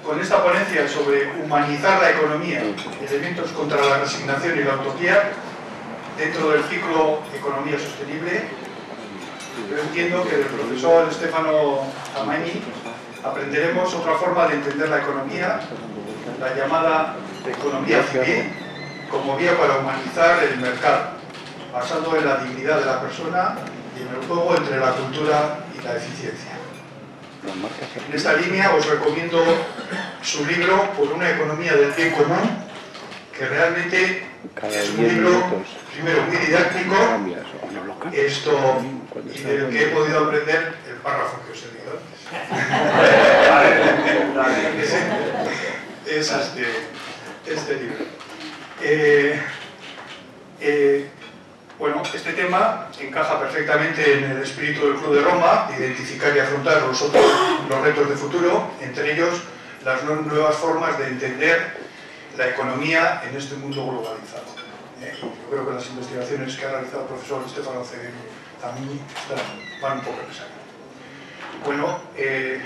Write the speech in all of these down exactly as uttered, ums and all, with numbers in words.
con esta ponencia sobre humanizar la economía, elementos contra la resignación y la utopía, dentro del ciclo Economía Sostenible. Yo entiendo que del profesor Stefano Zamagni aprenderemos otra forma de entender la economía, la llamada economía civil, como vía para humanizar el mercado, basado en la dignidad de la persona y en el juego entre la cultura y la eficiencia. En esta línea os recomiendo su libro Por una economía del bien común, que realmente es un libro, primero, muy didáctico, esto, y del que he podido aprender el párrafo que os he leído antes. es, es este, este libro. Eh, eh, bueno, este tema encaja perfectamente en el espíritu del Club de Roma, de identificar y afrontar los, otros, los retos de futuro, entre ellos las nuevas formas de entender la economía en este mundo globalizado. Eh, yo creo que las investigaciones que ha realizado el profesor Stefano Zamagni van un poco en esa línea. Bueno, eh,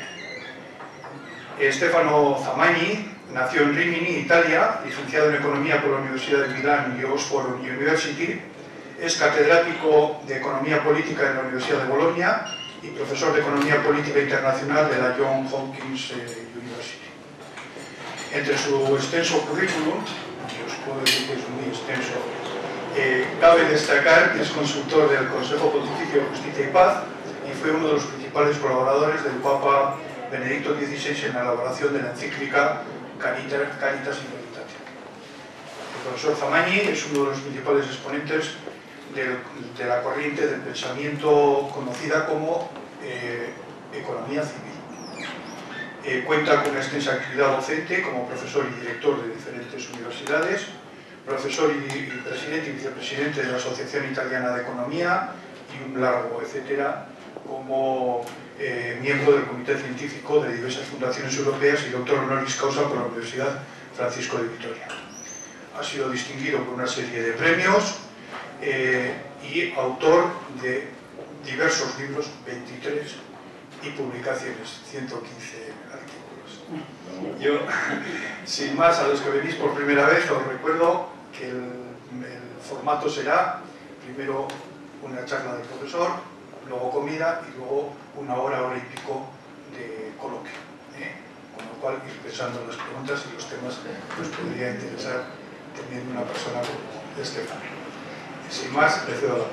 Stefano Zamagni nació en Rimini, Italia, licenciado en Economía por la Universidad de Milán y Oxford University. Es catedrático de Economía Política en la Universidad de Bolonia y profesor de Economía Política Internacional de la Johns Hopkins eh, University. Entre su extenso currículum, que os puedo decir que es muy extenso, eh, cabe destacar que es consultor del Consejo Pontificio de Justicia y Paz y fue uno de los principales colaboradores del Papa Benedicto dieciséis en la elaboración de la encíclica Caritas, Caritas in Veritate. El profesor Zamagni es uno de los principales exponentes de, de la corriente del pensamiento conocida como eh, economía civil. Eh, cuenta con una extensa actividad docente como profesor y director de diferentes universidades, profesor y, y presidente y vicepresidente de la Asociación Italiana de Economía y un largo etcétera, como eh, miembro del Comité Científico de diversas fundaciones europeas y doctor honoris causa por la Universidad Francisco de Vitoria. Ha sido distinguido por una serie de premios eh, y autor de diversos libros, veintitrés, y publicaciones, ciento quince artículos. Yo, sin más, a los que venís por primera vez, os recuerdo que el, el formato será primero una charla del profesor, luego comida y luego una hora, hora y pico de coloquio, ¿eh? Con lo cual ir pensando en las preguntas y los temas que os podría interesar teniendo una persona como Stefano. Sin más, le cedo la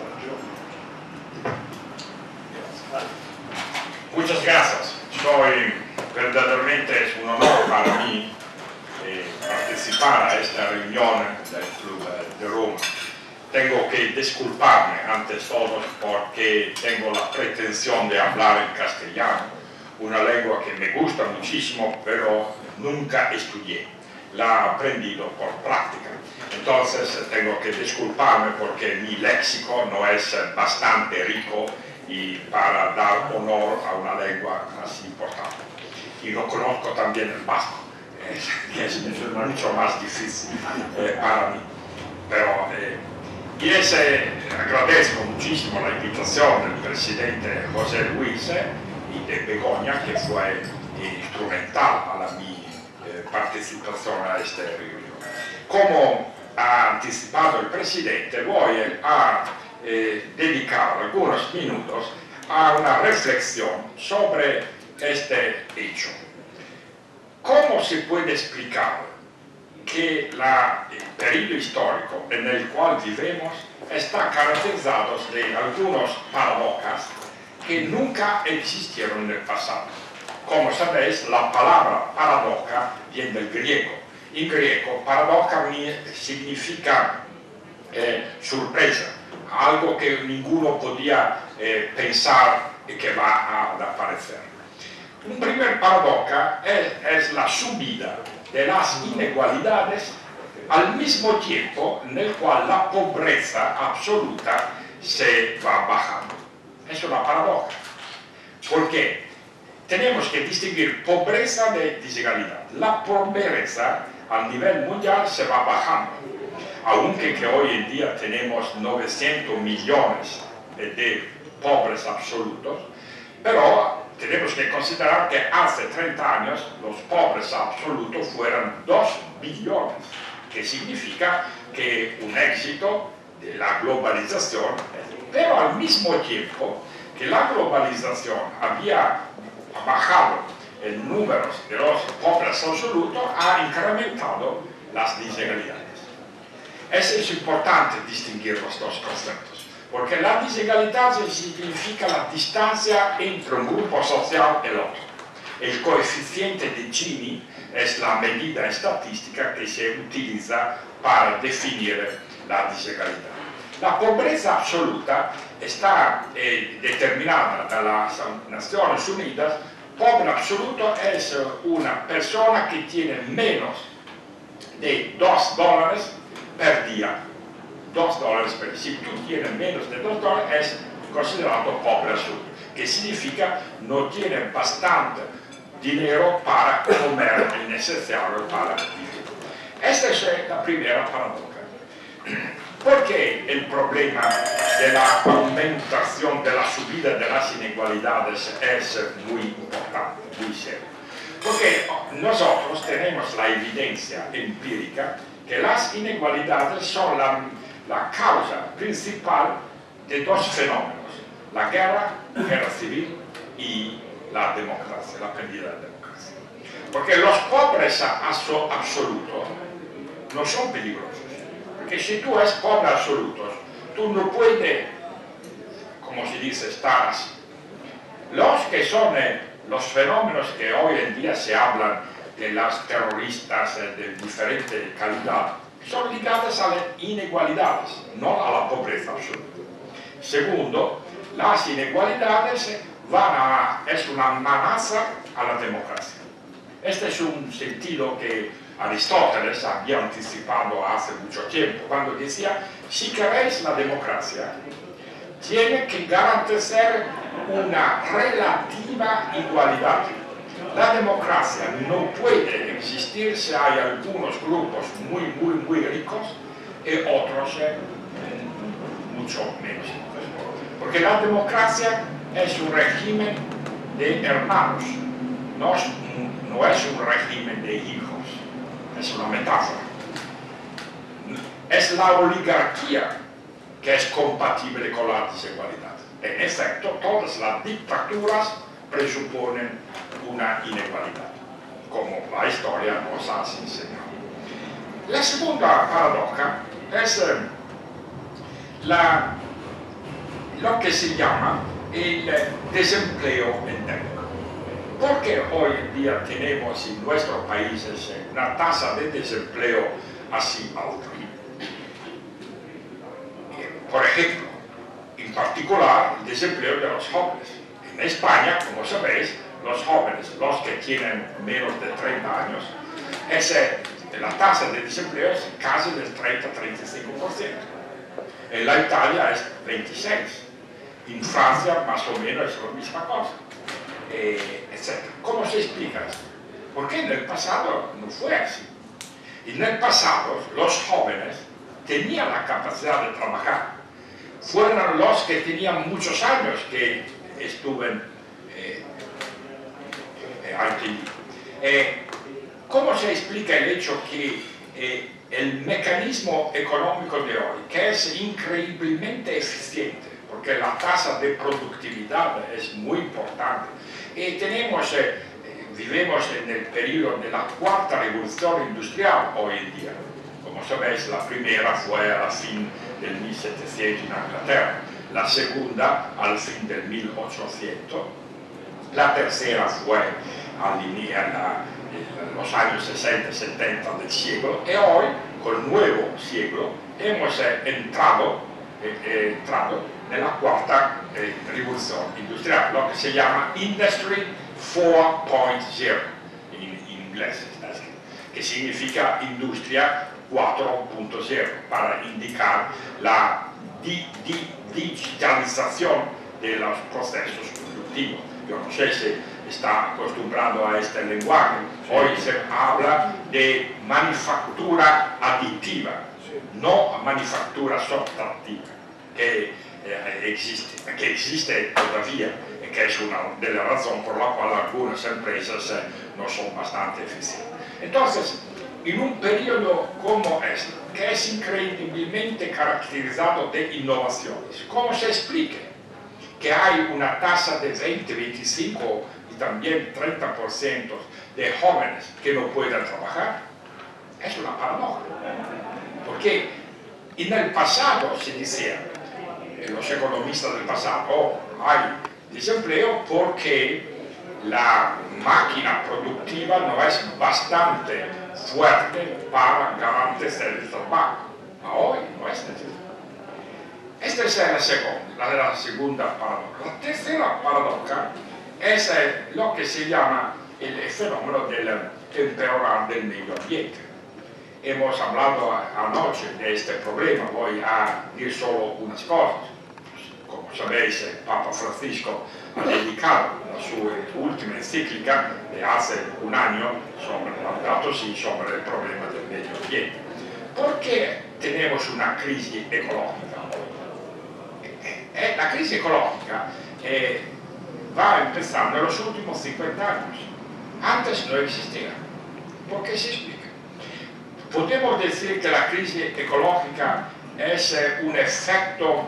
palabra. Muchas gracias. Soy, verdaderamente es un honor para mí eh, participar a esta reunión del Club de Roma. Tengo que disculparme antes todo porque tengo la pretensión de hablar en castellano, una lengua que me gusta muchísimo, pero nunca estudié. La he aprendido por práctica. Entonces tengo que disculparme porque mi léxico no es bastante rico y para dar honor a una lengua así importante. Y no conozco también el vasco, es, es mucho más difícil eh, para mí. Pero, eh, y ese, agradezco muchísimo la invitación del presidente José Luis y de Begoña, que fue instrumental para mi eh, participación a esta reunión. Como ha anticipado el presidente, voy a eh, dedicar algunos minutos a una reflexión sobre este hecho. ¿Cómo se puede explicar que la, el periodo histórico en el cual vivimos está caracterizado de algunos paradojas que nunca existieron en el pasado? Como sabéis, la palabra paradoja viene del griego. En griego, paradoja significa eh, sorpresa, algo que ninguno podía eh, pensar que va a aparecer. Un primer paradoja es, es la subida de las inequalidades al mismo tiempo en el cual la pobreza absoluta se va bajando. Es una paradoja. ¿Por qué? Tenemos que distinguir pobreza de desigualdad. La pobreza a nivel mundial se va bajando, aunque que hoy en día tenemos novecientos millones de pobres absolutos, pero tenemos que considerar que hace treinta años los pobres absolutos fueron dos billones, que significa que un éxito de la globalización, pero al mismo tiempo que la globalización había bajado el número de los pobres absolutos, ha incrementado las desigualdades. Es importante distinguir los dos conceptos, porque la desigualdad significa la distancia entre un grupo social y el otro. El coeficiente de Gini es la medida estadística que se utiliza para definir la desigualdad. La pobreza absoluta está eh, determinada por las Naciones Unidas. Pobre absoluto es una persona que tiene menos de dos dólares per día. dos dólares per día. Si tú tienes menos de dos dólares, es considerado pobre absoluto, que significa no tiene bastante dinero para comer el necesario para vivir. Esta es la primera paradoja. ¿Por qué el problema de la aumentación, de la subida de las inequalidades es muy importante, muy serio? Porque nosotros tenemos la evidencia empírica que las inequalidades son la, la causa principal de dos fenómenos: la guerra, guerra civil y la democracia, la pérdida de la democracia. Porque los pobres absolutos no son peligrosos. Porque si tú eres pobre absoluto, tú no puedes, como se dice, estar así. Los que son eh, los fenómenos que hoy en día se hablan de las terroristas eh, de diferente calidad, son ligadas a las inequalidades, no a la pobreza absoluta. Segundo, las inequalidades van a, es una amenaza a la democracia. Este es un sentido que Aristóteles había anticipado hace mucho tiempo, cuando decía: si queréis la democracia, tiene que garantizar una relativa igualdad. La democracia no puede existir si hay algunos grupos muy, muy, muy ricos y otros eh, mucho menos ricos. Porque la democracia es un régimen de hermanos, no es, no es un régimen de hijos. Es una metáfora. Es la oligarquía que es compatible con la desigualdad. En efecto, todas las dictaduras presuponen una inequalidad, como la historia nos ha enseñado. La segunda paradoja es eh, la, lo que se llama el desempleo endémico. ¿Por qué hoy en día tenemos en nuestros países una tasa de desempleo así alta? Por ejemplo, en particular el desempleo de los jóvenes. En España, como sabéis, los jóvenes, los que tienen menos de treinta años, ese, la tasa de desempleo es casi del treinta a treinta y cinco por ciento. En la Italia es veintiséis por ciento. En Francia más o menos es la misma cosa. Eh, etcétera. ¿Cómo se explica esto? Porque en el pasado no fue así. En el pasado los jóvenes tenían la capacidad de trabajar. Fueron los que tenían muchos años que estuvieron eh, eh, aquí. Eh, ¿Cómo se explica el hecho que eh, el mecanismo económico de hoy, que es increíblemente eficiente, porque la tasa de productividad es muy importante, y tenemos, eh, vivimos en el periodo de la cuarta revolución industrial hoy en día? Como sabéis, la primera fue al fin del mil setecientos en Inglaterra, la segunda al fin del mil ochocientos, la tercera fue al inicio en los años sesenta y setenta del siglo, y hoy, con el nuevo siglo, hemos eh, entrado, eh, eh, entrado en la cuarta eh, revolución industrial, lo que se llama Industry cuatro punto cero en, en inglés, que significa industria cuatro punto cero, para indicar la di, di, digitalización de los procesos productivos. Yo no sé si está acostumbrado a este lenguaje. Hoy se habla de manufactura aditiva, no manufactura subtractiva, que eh, existe, que existe todavía que es una de las razones por la cual algunas empresas eh, no son bastante eficientes. Entonces, en un periodo como este, que es increíblemente caracterizado de innovaciones, ¿cómo se explica que hay una tasa de veinte, veinticinco y también treinta por ciento de jóvenes que no pueden trabajar? Es una paradoja, porque en el pasado se decía, los economistas del pasado, oh, hay desempleo porque la máquina productiva no es bastante fuerte para garantizar el trabajo. Hoy no es necesario. Esta es la segunda, la, la segunda paradoja. La tercera paradoja es eh, lo que se llama el fenómeno del empeorar del medio ambiente. Hemos hablado anoche de este problema, voy a decir solo unas cosas. Como sabéis, el Papa Francisco ha dedicado la su última encíclica de hace un año sobre Laudato Si, sobre el problema del medio ambiente. ¿Por qué tenemos una crisis ecológica hoy? Eh, la crisis ecológica eh, va empezando en los últimos cincuenta años. Antes no existía. ¿Por qué se explica? Podemos decir que la crisis ecológica es eh, un efecto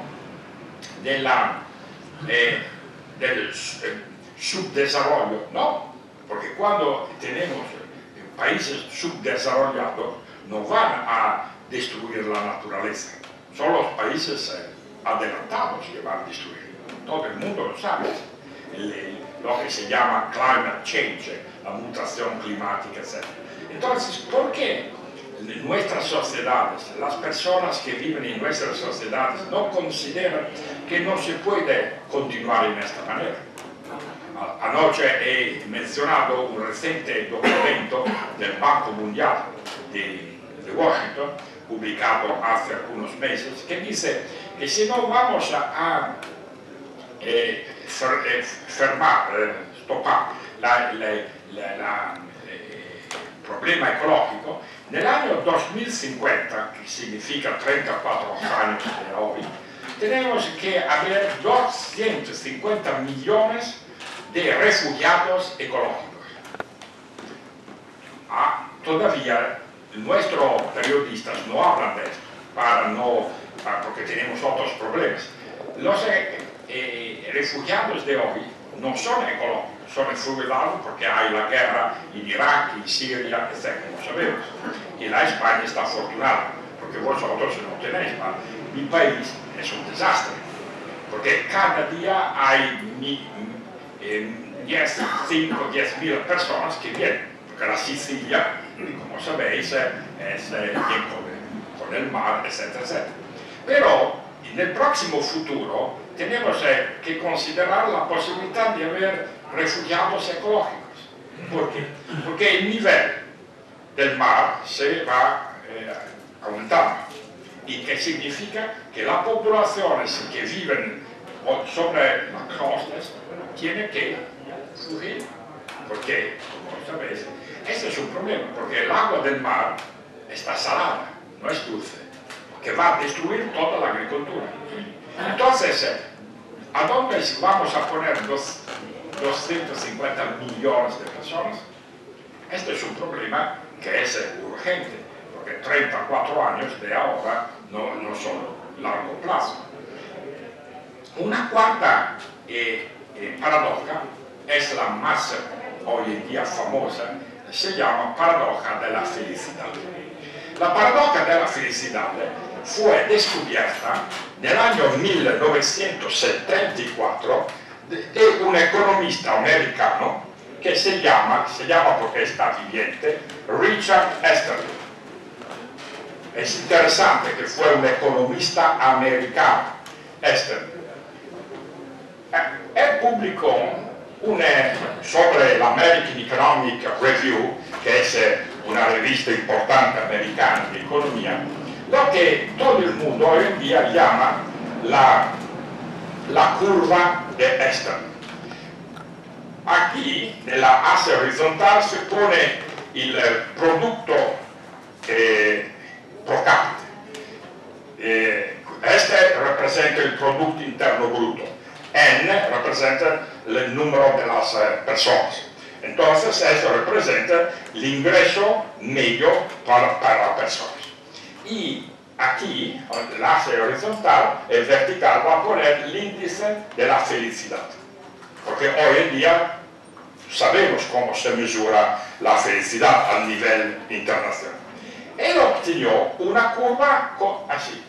de la, eh, del eh, subdesarrollo, ¿no? Porque cuando tenemos eh, países subdesarrollados no van a destruir la naturaleza, son los países eh, adelantados que van a destruir. Todo el mundo lo sabe. El, el, lo que se llama climate change, la mutación climática, etcétera. Entonces, ¿por qué en nuestras sociedades, las personas que viven en nuestras sociedades no consideran que no se puede continuar en esta manera? Anoche he mencionado un reciente documento del Banco Mundial de, de Washington, publicado hace algunos meses, que dice que si no vamos a, a eh, fer, eh, fermar, eh, stopar la, la, la, la eh, problema ecológico, nel año dos mil cincuenta, que significa treinta y cuatro años de hoy, tenemos que haber doscientos cincuenta millones de refugiados ecológicos. Ah, todavía nuestros periodistas no hablan de esto, para no, para, porque tenemos otros problemas. Los eh, eh, refugiados de hoy no son ecológicos, son refugiados porque hay la guerra en Irak, en Siria, etcétera, como sabemos. Y la España está afortunada, porque vosotros no tenéis, pero mi país es un desastre, porque cada día hay mi, eh, diez, cinco, diez mil personas que vienen, porque la Sicilia, como sabéis, es eh, con, con el mar, etcétera, etcétera. Pero en el próximo futuro tenemos eh, que considerar la posibilidad de haber refugiados ecológicos. ¿Por qué? Porque el nivel del mar se va eh, aumentando. ¿Y qué significa? Que las poblaciones que viven sobre las costas tienen que fugir. Porque, como sabéis, este es un problema, porque el agua del mar está salada, no es dulce, que va a destruir toda la agricultura. Entonces, ¿a dónde vamos a poner los doscientos cincuenta millones de personas? Este es un problema que es urgente, porque treinta y cuatro años de ahora no, no son largo plazo. Una cuarta eh, eh, paradoja es la más hoy en día famosa, se llama paradoja de la felicidad. La paradoja de la felicidad fue descubierta nel año mil novecento setenta y cuatro de, de un economista americano que se llama, se llama porque está viviente, Richard Esterly. Es interesante que fue un economista americano, Esterly. Él publicó una, sobre l'American Economic Review, che è una rivista importante americana di economia, lo che todo il mondo hoy en día llama la, la curva de Esterly. Aquí, nella asse orizzontale, si pone il prodotto eh, pro capite. Eh, este rappresenta il prodotto interno bruto. N representa el número de las eh, personas. Entonces, esto representa el ingreso medio para, para las personas. Y aquí, el enlace horizontal, el vertical va a poner el índice de la felicidad. Porque hoy en día sabemos cómo se mesura la felicidad a nivel internacional. Él obtuvo una curva así.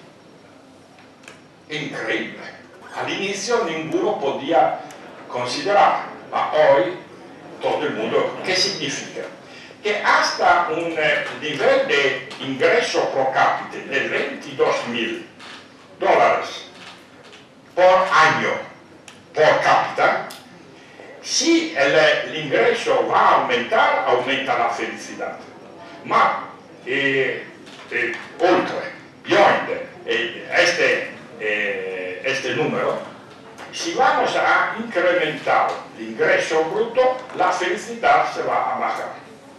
Increíble. Al inicio ninguno podía considerar, pero hoy todo el mundo. ¿Qué significa? Que hasta un eh, nivel de ingreso pro cápita de veintidós mil dólares por año por cápita, si el, el ingreso va a aumentar, aumenta la felicidad. Ma eh, eh, oltre, beyond eh, este, eh, este número, si vamos a incrementar el ingreso bruto, la felicidad se va a bajar.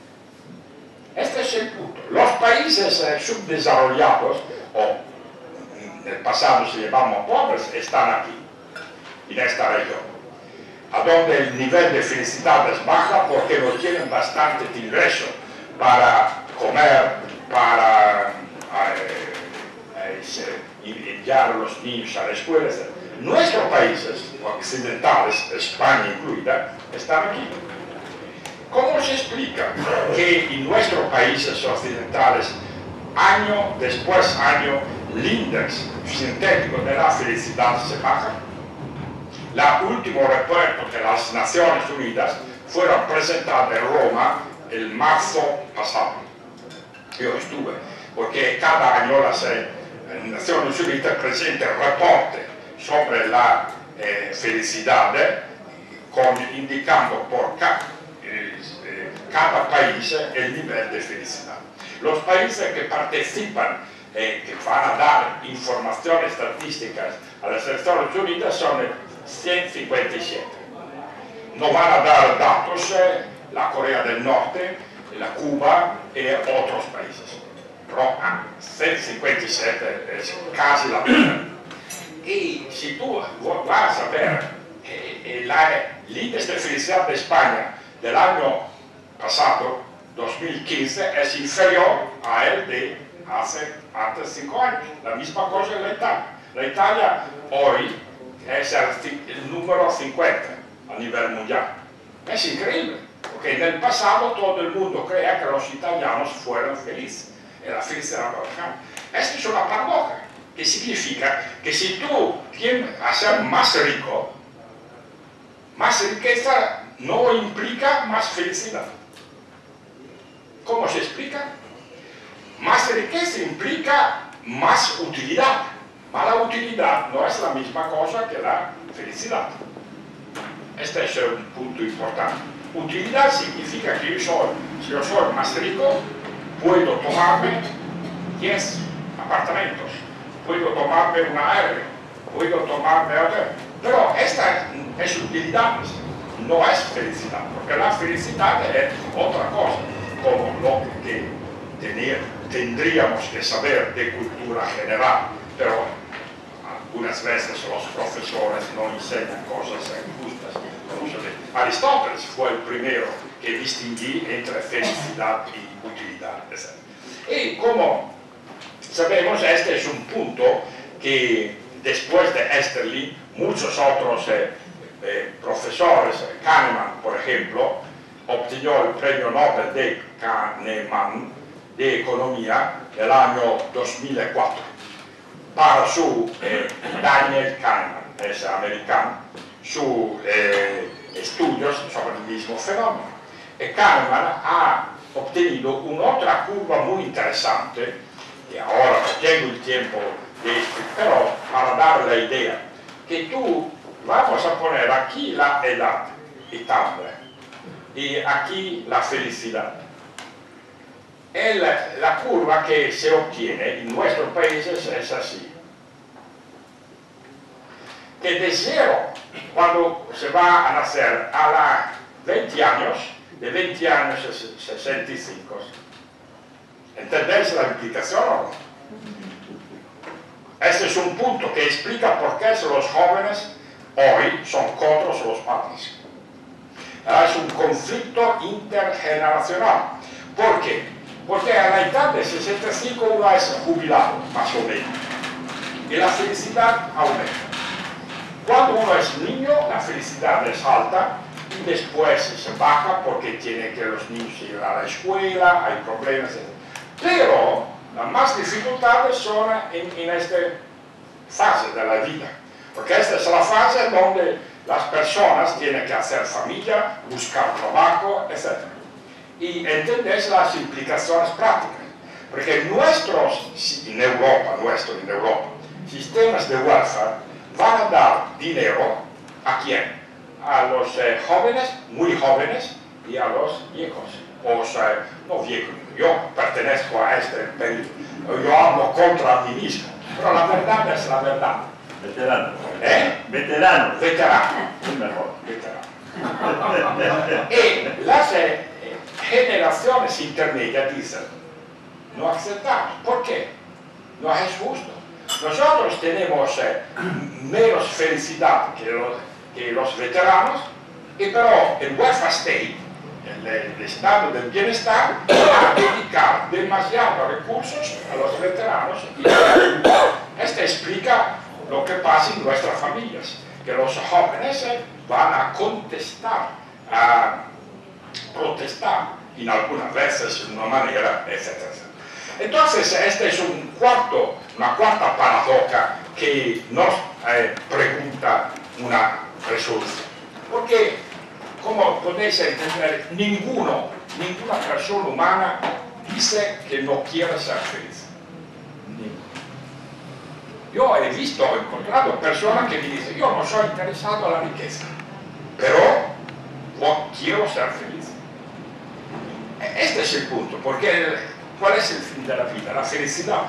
Este es el punto. Los países eh, subdesarrollados, o en el pasado se llamaban pobres, están aquí, en esta región, a donde el nivel de felicidad es baja porque no tienen bastante ingreso para comer, para eh, eh, enviar a los niños a la escuela, etcétera. Nuestros países occidentales, España incluida, están aquí. ¿Cómo se explica que en nuestros países occidentales, año después año, el índice sintético de la felicidad se baja? El último reporte de las Naciones Unidas fueron presentados en Roma el marzo pasado. Yo estuve, porque cada año las eh, Naciones Unidas presentan reporte sobre la eh, felicidad, eh, con, indicando por cada, eh, cada país el nivel de felicidad. Los países que participan, eh, que van a dar informaciones estadísticas a las Naciones Unidas son ciento cincuenta y siete. No van a dar datos eh, la Corea del Norte, la Cuba y otros países. Pero ah, ciento cincuenta y siete es casi la mitad. Y si tú vas a ver eh, el índice de felicidad de España del año pasado, dos mil quince, es inferior a el de hace antes cinco años. La misma cosa en la Italia. La Italia hoy es el, el número cincuenta a nivel mundial. Es increíble, porque en el pasado todo el mundo creía que los italianos fueran felices. Y la felicidad americana. Esta es una paradoja, que significa que si tú quieres hacer más rico, más riqueza no implica más felicidad. ¿Cómo se explica? Más riqueza implica más utilidad. Pero la utilidad no es la misma cosa que la felicidad. Este es un punto importante. Utilidad significa que yo soy, si yo soy más rico, puedo tomarme diez apartamentos, puedo tomarme una aérea, puedo tomarme hotel. Pero esta es utilidad, no es felicidad, porque la felicidad es otra cosa, como lo que tener, tendríamos que saber de cultura general, pero algunas veces los profesores no enseñan cosas injustas. Aristóteles fue el primero que distinguí entre felicidad y utilidad, etcétera. Y como sabemos, este es un punto que después de Esterlin, muchos otros eh, eh, profesores, Kahneman, por ejemplo, obtuvo el premio Nobel de Kahneman de Economía el año dos mil cuatro para su, eh, Daniel Kahneman, es americano, sus eh, estudios sobre el mismo fenómeno. Y Kahneman ha obtenido una otra curva muy interesante, que ahora no tengo el tiempo de explicar, pero para dar la idea, que tú vamos a poner aquí la edad estable y aquí la felicidad. El, la curva que se obtiene en nuestros países es así. Que de cero, cuando se va a nacer a los veinte años, de veinte años a sesenta y cinco, ¿entendéis la implicación o no? Este es un punto que explica por qué los jóvenes hoy son contra los padres. Es un conflicto intergeneracional. ¿Por qué? Porque a la edad de sesenta y cinco uno es jubilado, más o menos, y la felicidad aumenta. Cuando uno es niño, la felicidad es alta, y después se baja porque tiene que los niños ir a la escuela, hay problemas, etcétera. Pero las más dificultades son en, en esta fase de la vida, porque esta es la fase donde las personas tienen que hacer familia, buscar trabajo, etcétera. Y entendés las implicaciones prácticas, porque nuestros, en Europa, nuestro en Europa, sistemas de welfare van a dar dinero ¿a quién? A los eh, jóvenes, muy jóvenes, y a los viejos. O sea, no viejos, yo pertenezco a este periodo, yo hablo contra mí mismo, pero la verdad es la verdad. Veterano. ¿Eh? Veterano. Veterano. Es mejor. Veterano. Y las eh, generaciones intermedias dicen, no aceptamos. ¿Por qué? No es justo. Nosotros tenemos eh, menos felicidad que los, que los veteranos, y pero el welfare state, el, el estado del bienestar, va a dedicar demasiados recursos a los veteranos. Y esto explica lo que pasa en nuestras familias, que los jóvenes eh, van a contestar, a protestar, y algunas veces de una manera, etcétera, etcétera. Entonces, este es un cuarto, una cuarta paradoja que nos eh, pregunta una resolución. Porque, como podéis entender, ninguno, ninguna persona humana dice que no quiere ser feliz. Ninguno. Yo he visto, he encontrado personas que me dicen, yo no soy interesado en la riqueza, pero yo quiero ser feliz. Este es el punto, porque ¿cuál es el fin de la vida? La felicidad.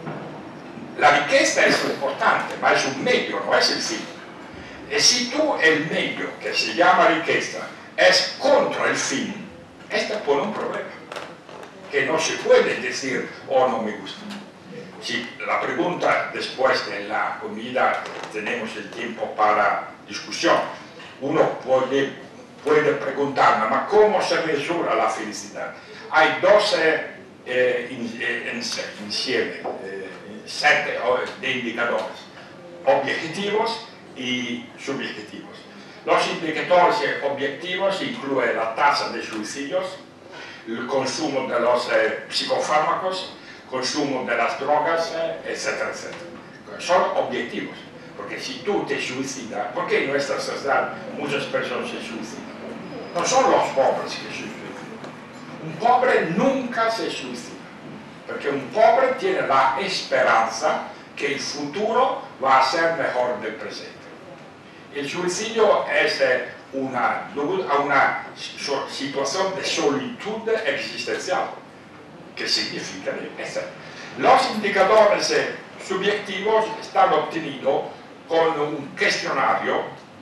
La riqueza es importante, pero es un medio, no es el fin. Y si tú el medio, que se llama riqueza, es contra el fin, este pone un problema, que no se puede decir, oh, no me gusta. Si la pregunta después de la comida, tenemos el tiempo para discusión, uno puede, puede preguntarme, ¿ma cómo se mesura la felicidad? Hay doce eh, in, eh, insieme, eh, sete de indicadores, objetivos y subjetivos. Los indicadores objetivos incluyen la tasa de suicidios, el consumo de los eh, psicofármacos, consumo de las drogas, eh, etcétera, etcétera. Son objetivos, porque si tú te suicidas, ¿por qué en nuestra sociedad muchas personas se suicidan? No son los pobres que se suicidan. Un pobre nunca se suicida, porque un pobre tiene la esperanza que el futuro va a ser mejor del presente. El suicidio es eh, una, una situación de solitud existencial, que significa eso. Los indicadores eh, subjetivos están obtenidos con un cuestionario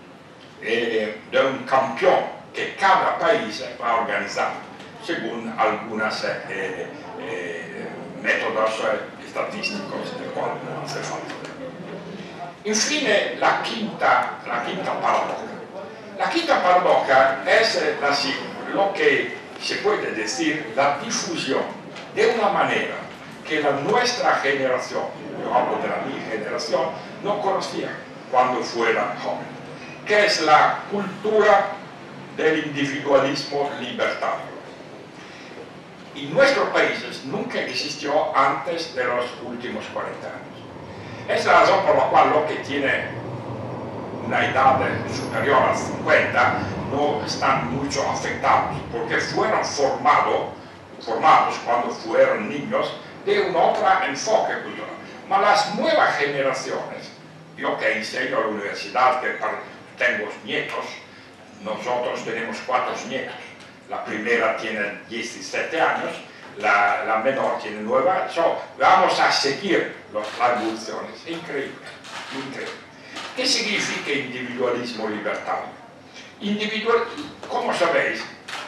eh, de un campeón que cada país va a organizar según algunos eh, eh, métodos eh, estadísticos del cual no hace falta. Infine, la quinta, la quinta paradoja. La quinta paradoja es eh, la, lo que se puede decir la difusión de una manera que la nuestra generación, yo hablo de la mi generación, no conocía cuando fuera joven, que es la cultura del individualismo libertario. En nuestros países nunca existió antes de los últimos cuarenta años. Es la razón por la cual los que tienen una edad superior a cincuenta no están mucho afectados, porque fueron formados, formados cuando fueron niños de un otro enfoque cultural. Pero las nuevas generaciones, yo que enseño a la universidad, que tengo nietos, nosotros tenemos cuatro nietos. La primera tiene diecisiete años, la, la menor tiene nueve años. So, vamos a seguir las evoluciones. Increíble, increíble. ¿Qué significa individualismo libertario? Individual, como sabéis,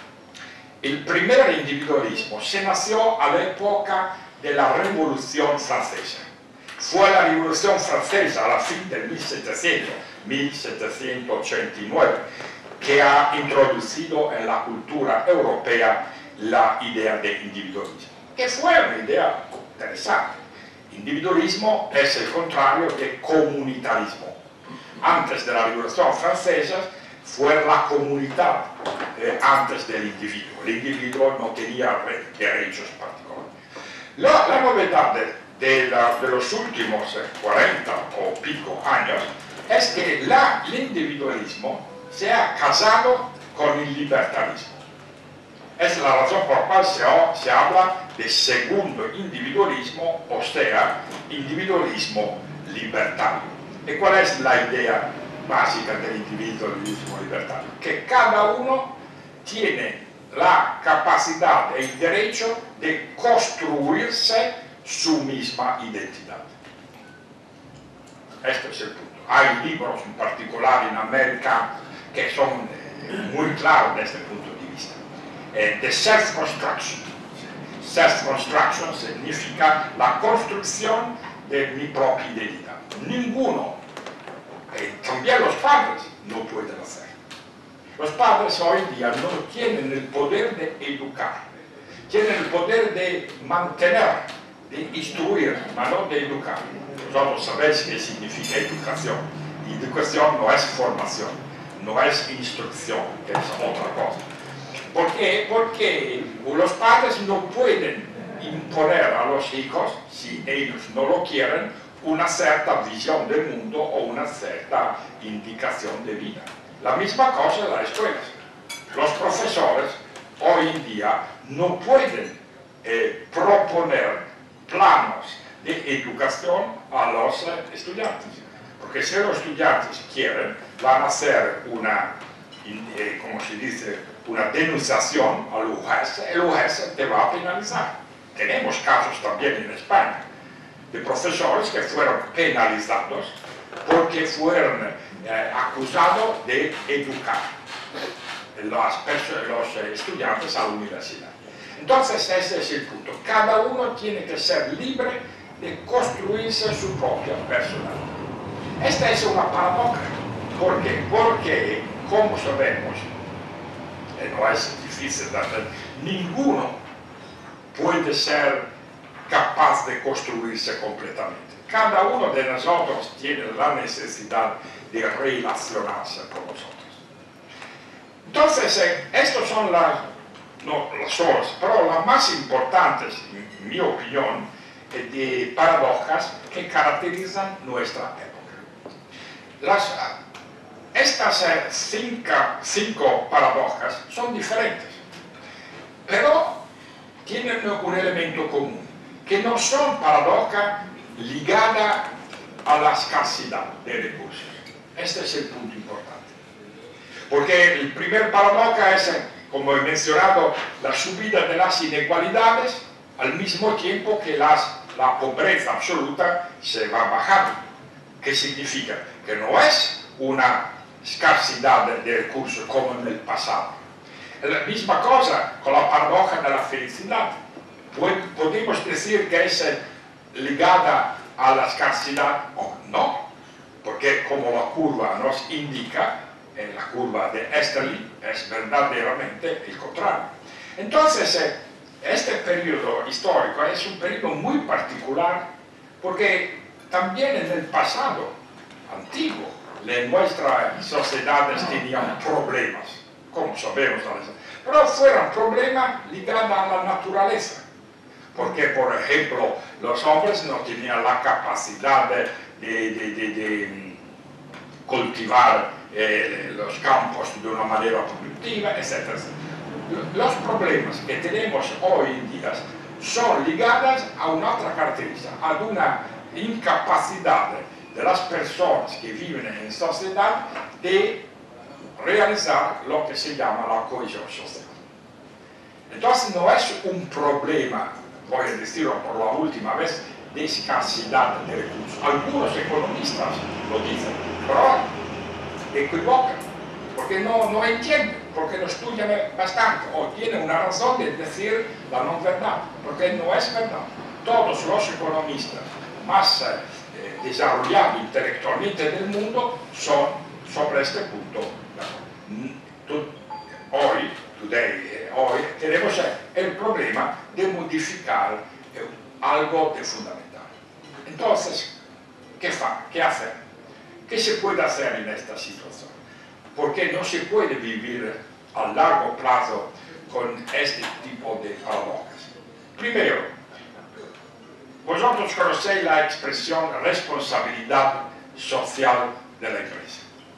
el primer individualismo se nació a la época de la Revolución Francesa. Fue la Revolución Francesa a la fin de mil setecientos mil setecientos ochenta y nueve, que ha introducido en la cultura europea la idea de individualismo, que fue una idea interesante. Individualismo es el contrario de comunitarismo. Antes de la Revolución Francesa fue la comunidad eh, antes del individuo. El individuo no tenía derechos particulares. La, la novedad de, de, la, de los últimos eh, cuarenta o pico años es que la, el individualismo se ha casado con el libertarismo. Es la razón por la cual se, se habla de segundo individualismo, o sea, individualismo libertario. ¿Y cuál es la idea básica del individualismo libertario? Que cada uno tiene la capacidad y el derecho de construirse su misma identidad. Este es el punto. Hay libros en particular en América que son eh, muy claros desde este punto de vista. Eh, de self-construction. Self-construction significa la construcción de mi propia identidad. Ninguno, eh, también los padres, no pueden hacer. Los padres hoy en día no tienen el poder de educar, tienen el poder de mantener, de instruir, pero no de educar. Vosotros sabéis qué significa educación. Educación no es formación, no es instrucción, que es otra cosa. ¿Por qué? Porque los padres no pueden imponer a los hijos, si ellos no lo quieren, una cierta visión del mundo o una cierta indicación de vida. La misma cosa en las escuelas. Los profesores hoy en día no pueden eh, proponer planos de educación a los eh, estudiantes. Porque si los estudiantes quieren, van a hacer una, eh, como se dice, una denunciación al U G E S, el U G E S te va a penalizar. Tenemos casos también en España de profesores que fueron penalizados porque fueron eh, acusados de educar los, los estudiantes a la universidad. Entonces ese es el punto. Cada uno tiene que ser libre de construirse su propia personalidad. Esta es una paradoja. ¿Por qué? Porque, como sabemos, eh, no es difícil de hacer, ninguno puede ser capaz de construirse completamente. Cada uno de nosotros tiene la necesidad de relacionarse con nosotros. Entonces, eh, estas son las, no, las horas, pero las más importantes, en mi opinión, eh, de paradojas que caracterizan nuestra época. Las, estas eh, cinco, cinco paradojas son diferentes, pero tienen un elemento común, que no son paradojas ligadas a la escasidad de recursos. Este es el punto importante. Porque el primer paradoja es, como he mencionado, la subida de las inequalidades al mismo tiempo que las, la pobreza absoluta se va bajando. ¿Qué significa? Que no es una escasidad de recursos como en el pasado. La misma cosa con la paradoja de la felicidad. Podemos decir que es ligada a la escasidad o no, porque como la curva nos indica, en la curva de Esterly es verdaderamente el contrario. Entonces, este periodo histórico es un periodo muy particular porque también en el pasado antiguo nuestras sociedades tenían problemas, como sabemos, pero fueron problemas ligados a la naturaleza. Porque, por ejemplo, los hombres no tenían la capacidad de, de, de, de, de cultivar eh, los campos de una manera productiva, etcétera. Los problemas que tenemos hoy en día son ligados a una otra característica, a una incapacidad de las personas que viven en sociedad de realizar lo que se llama la cohesión social. Entonces no es un problema, voy a decirlo por la última vez, de escasidad de recursos. Algunos economistas lo dicen, pero equivocan, porque no, no entienden, porque no estudian bastante, o tienen una razón de decir la no verdad, porque no es verdad. Todos los economistas más eh, desarrollados intelectualmente del mundo son sobre este punto. Hoy, today, hoy tenemos el problema de modificar eh, algo de fundamental. Entonces, ¿qué, fa? ¿Qué hacer? ¿Qué se puede hacer en esta situación? Porque no se puede vivir a largo plazo con este tipo de paradojas. Primero, vosotros conocéis la expresión responsabilidad social de la empresa.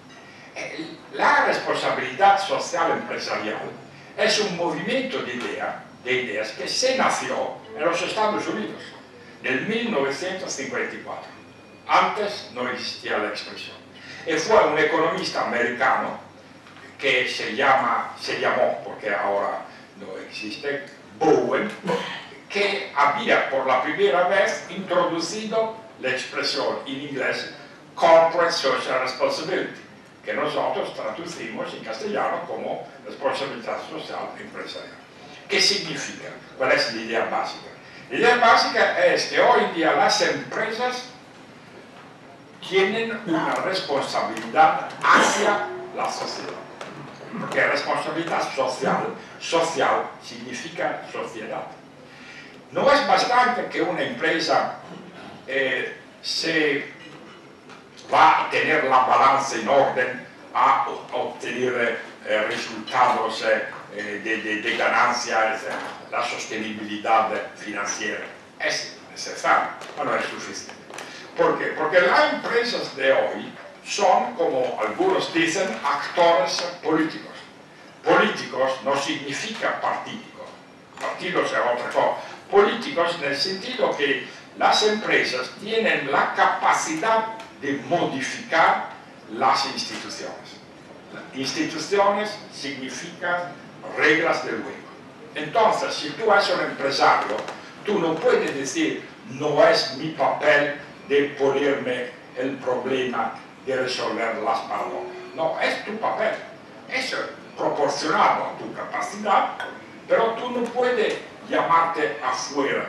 La responsabilidad social empresarial es un movimiento de, idea, de ideas que se nació en los Estados Unidos en mil novecientos cincuenta y cuatro. Antes no existía la expresión. Y fue un economista americano que se, llama, se llamó, porque ahora no existe, Bowen, que había por la primera vez introducido la expresión en inglés Corporate Social Responsibility, que nosotros traducimos en castellano como responsabilidad social empresarial. ¿Qué significa? ¿Cuál es la idea básica? La idea básica es que hoy en día las empresas tienen una responsabilidad hacia la sociedad. Porque responsabilidad social, social significa sociedad. No es bastante que una empresa eh, se va a tener la balanza en orden a obtener eh, resultados eh, de, de, de ganancias, eh, la sostenibilidad financiera. Es necesario, pero no es suficiente. ¿Por qué? Porque las empresas de hoy son, como algunos dicen, actores políticos. Políticos no significa partíticos. Partidos es otra cosa. Políticos en el sentido que las empresas tienen la capacidad de modificar las instituciones. Instituciones significan reglas del juego. Entonces, si tú eres un empresario, tú no puedes decir, no es mi papel de ponerme el problema de resolver las paradojas. No, es tu papel. Eso es proporcionado a tu capacidad, pero tú no puedes llamarte afuera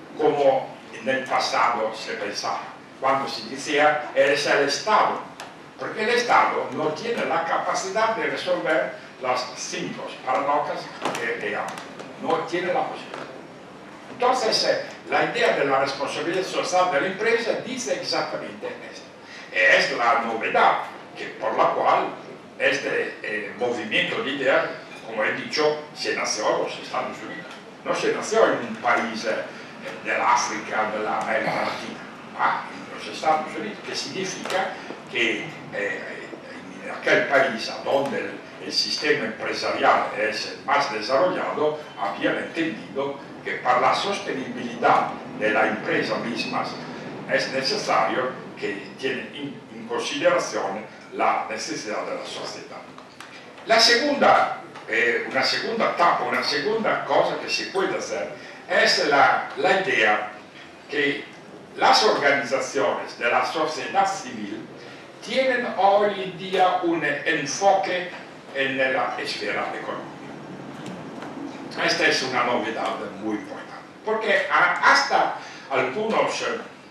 como en el pasado se pensaba, cuando se decía eres el Estado, porque el Estado no tiene la capacidad de resolver las cinco paradojas que te llamo. No tiene la posibilidad. Entonces, eh, la idea de la responsabilidad social de la empresa dice exactamente esto. Es la novedad que, por la cual este eh, movimiento de ideas, como he dicho, se nació en los Estados Unidos. No se nació en un país eh, del África, de la América Latina, ah, en los Estados Unidos, que significa que eh, en aquel país donde el, el sistema empresarial es más desarrollado, habían entendido que para la sostenibilidad de la empresa misma es necesario que tienen en, en consideración la necesidad de la sociedad. La segunda, eh, una segunda etapa, una segunda cosa que se puede hacer es la, la idea que las organizaciones de la sociedad civil tienen hoy en día un enfoque en la esfera económica. Esta es una novedad muy importante, porque hasta algunos,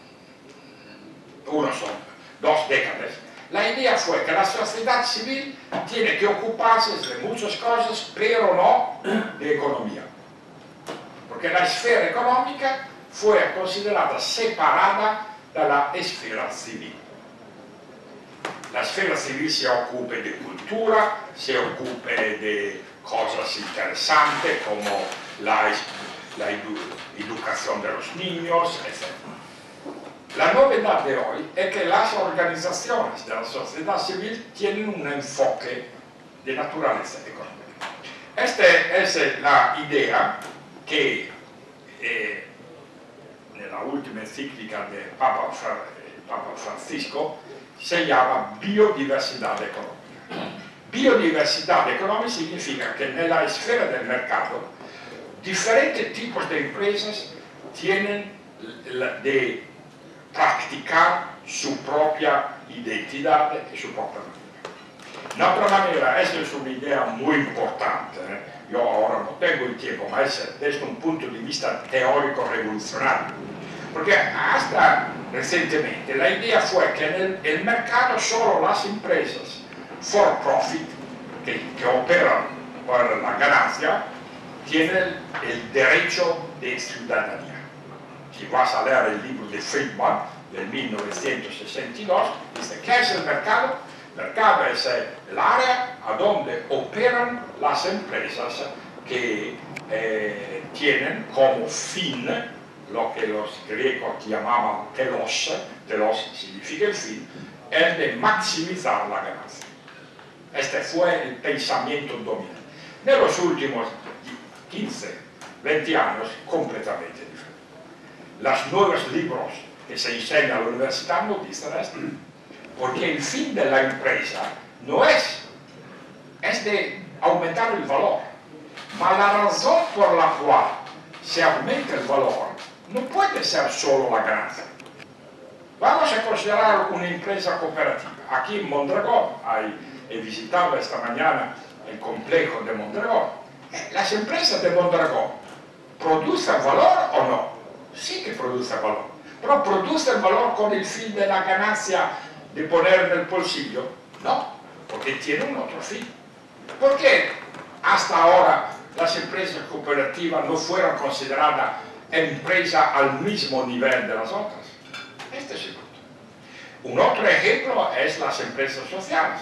unos son dos décadas, la idea fue que la sociedad civil tiene que ocuparse de muchas cosas, pero no de economía. Porque la esfera económica fue considerada separada de la esfera civil. La esfera civil se ocupe de cultura, se ocupe de cosas interesantes como la, la edu educación de los niños, etcétera. La novedad de hoy es que las organizaciones de la sociedad civil tienen un enfoque de naturaleza económica. Esta es la idea que eh, en la última encíclica del Papa, Papa Francisco se llama biodiversidad económica. Biodiversidad económica significa que en la esfera del mercado diferentes tipos de empresas tienen de practicar su propia identidad y su propia manera. De otra manera, esta es una idea muy importante. ¿eh? Yo ahora no tengo el tiempo, pero es desde un punto de vista teórico revolucionario. Porque hasta recientemente la idea fue que en el, el mercado solo las empresas for profit, que, que operan por la ganancia, tienen el derecho de ciudadanía. Si vas a leer el libro de Friedman, del mil novecientos sesenta y dos, dice, ¿qué es el mercado? El mercado es el área a donde operan las empresas que eh, tienen como fin lo que los griegos llamaban telos, telos significa el fin, es de maximizar la ganancia. Este fue el pensamiento dominante. En los últimos quince, veinte años, completamente diferente. Los nuevos libros que se enseñan a la universidad no dicen esto. Porque el fin de la empresa no es, es de aumentar el valor. Pero la razón por la cual se aumenta el valor no puede ser solo la ganancia. Vamos a considerar una empresa cooperativa. Aquí en Mondragón, hay, he visitado esta mañana el complejo de Mondragón. Las empresas de Mondragón, ¿producen valor o no? Sí que producen valor. Pero ¿producen valor con el fin de la ganancia de poner en el bolsillo? No, porque tienen un otro fin. ¿Por qué hasta ahora las empresas cooperativas no fueron consideradas empresas al mismo nivel de las otras? Este es el punto. Un otro ejemplo es las empresas sociales.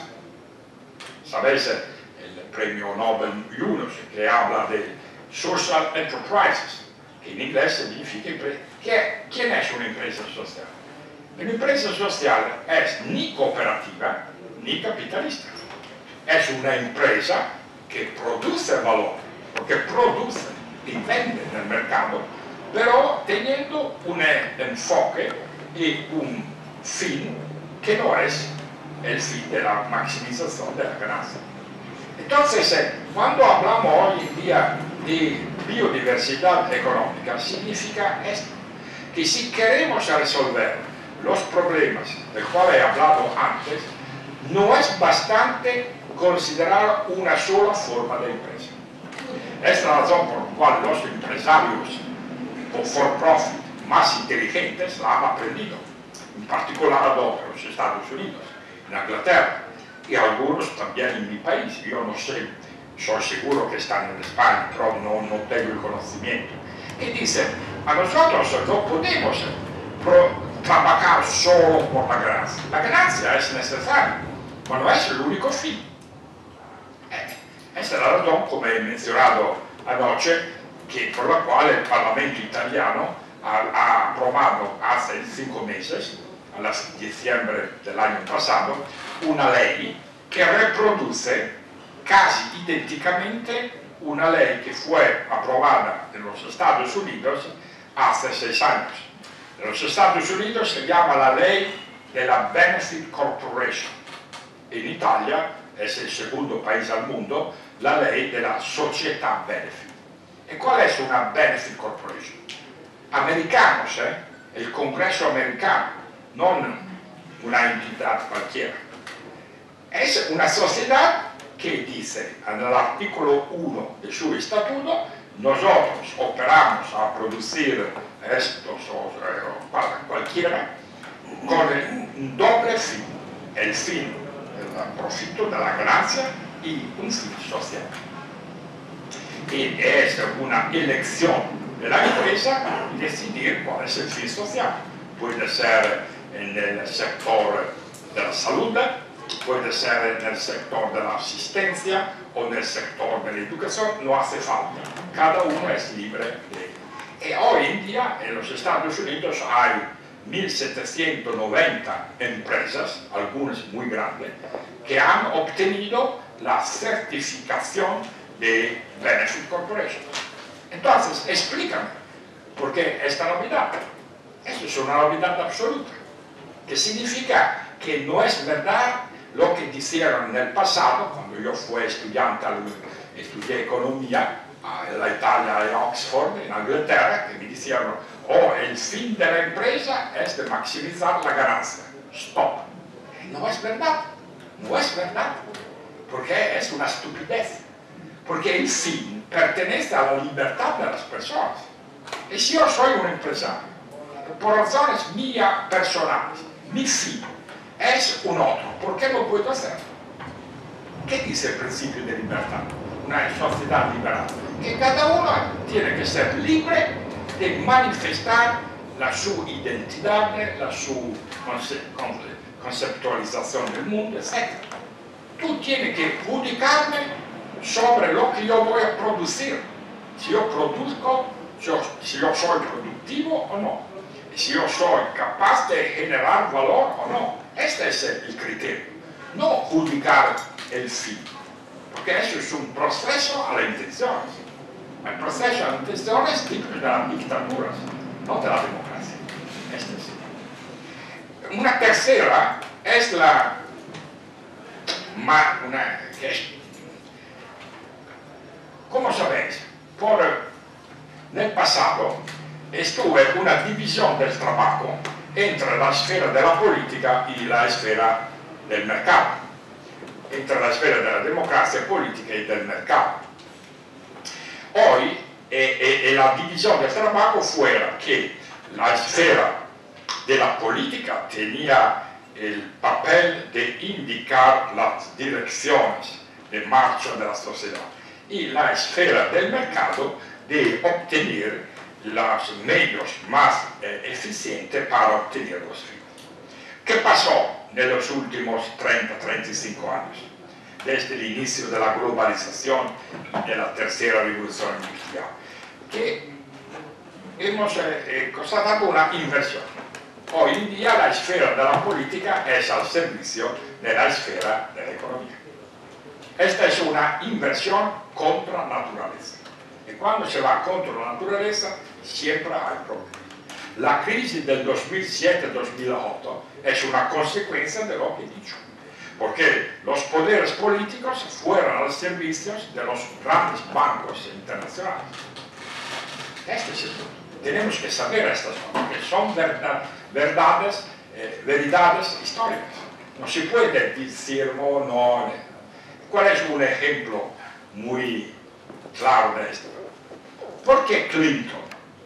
¿Sabéis el premio Nobel Yunus, que habla de Social Enterprises, que en inglés significa empresa? ¿Quién es una empresa social? Una empresa social es ni cooperativa ni capitalista. Es una empresa que produce valor, porque produce y vende en el mercado, pero teniendo un enfoque y un fin que no es el fin de la maximización de la ganancia. Entonces, cuando hablamos hoy en día de biodiversidad económica, significa esto, que si queremos resolver los problemas del cual he hablado antes, no es bastante considerar una sola forma de empresa. Es la razón por la cual los empresarios for profit más inteligentes la han aprendido, en particular en los Estados Unidos, en Inglaterra, y algunos también en mi país. Yo no sé, soy seguro que están en España, pero no, no tengo el conocimiento. Y dicen, a nosotros no podemos pro, trabajar solo por la ganancia. La ganancia es necesaria, pero no es el único fin. Eh, esta es la razón, como he mencionado anoche, que por la cual el Parlamento italiano ha, ha aprobado hace cinco meses, a diciembre del año pasado, una ley que reproduce casi idénticamente una ley que fue aprobada en los Estados Unidos hace seis años. En los Estados Unidos se llama la ley de la Benefit Corporation. En Italia, es el segundo país al mundo, la ley de la Società Benefit. ¿Y cuál es una Benefit Corporation? Americanos, ¿eh? El Congreso americano, no una entidad cualquiera. Es una sociedad que dice en el artículo uno de su estatuto, nosotros operamos a producir estos o, o para cualquiera con un doble fin, el fin del profito, de la ganancia y un fin social. Y es una elección de la empresa decidir cuál es el fin social. Puede ser en el sector de la salud, puede ser en el sector de la asistencia o en el sector de la educación, no hace falta. Cada uno es libre de... Y hoy en día en los Estados Unidos hay mil setecientas noventa empresas, algunas muy grandes, que han obtenido la certificación de Benefit Corporation. Entonces, explícame, ¿por qué esta novedad? Esto es una novedad absoluta, que significa que no es verdad lo que dijeron en el pasado, cuando yo fui estudiante, estudié economía en la Italia, en Oxford, en Inglaterra, que me dijeron, oh, el fin de la empresa es de maximizar la ganancia. Stop. No es verdad, no es verdad, porque es una estupidez, porque el fin pertenece a la libertad de las personas. Y si yo soy un empresario, por razones mías personales, mi fin es un otro. ¿Por qué no puedo hacerlo? ¿Qué dice el principio de libertad? Una sociedad liberal. Que cada uno tiene que ser libre de manifestar la su identidad, la su conce conce conceptualización del mundo, etcétera. Tú tienes que juzgarme sobre lo que yo voy a producir. Si yo produzco, yo, si yo soy productivo o no. Si yo soy capaz de generar valor o no. Este es el criterio. No juzgar el fin. Porque eso es un proceso a la intención. El proceso a la intención es típico de las dictaduras, no de la democracia. Este es. Una tercera es la... Una, que es, como sabéis, por, en el pasado estuve una división del trabajo entre la esfera de la política y la esfera del mercado, entre la esfera de la democracia política y del mercado. Hoy eh, eh, la división del trabajo fuera que la esfera de la política tenía el papel de indicar las direcciones de marcha de la sociedad y la esfera del mercado de obtener los medios más eh, eficientes para obtener los fines. ¿Qué pasó en los últimos treinta a treinta y cinco años? Desde el inicio de la globalización y de la tercera revolución industrial, que hemos eh, eh, constatado una inversión. Hoy en día la esfera de la política es al servicio de la esfera de la economía. Esta es una inversión contra la naturaleza. Y cuando se va contra la naturaleza, siempre hay problemas. La crisis del dos mil siete dos mil ocho es una consecuencia de lo que he dicho. Porque los poderes políticos fueron al servicio de los grandes bancos internacionales. Este es el punto. Tenemos que saber estas cosas, que son verdad, verdades, eh, veridades históricas. No se puede decir no, no. ¿Cuál es un ejemplo muy claro de esto? ¿Por qué Clinton,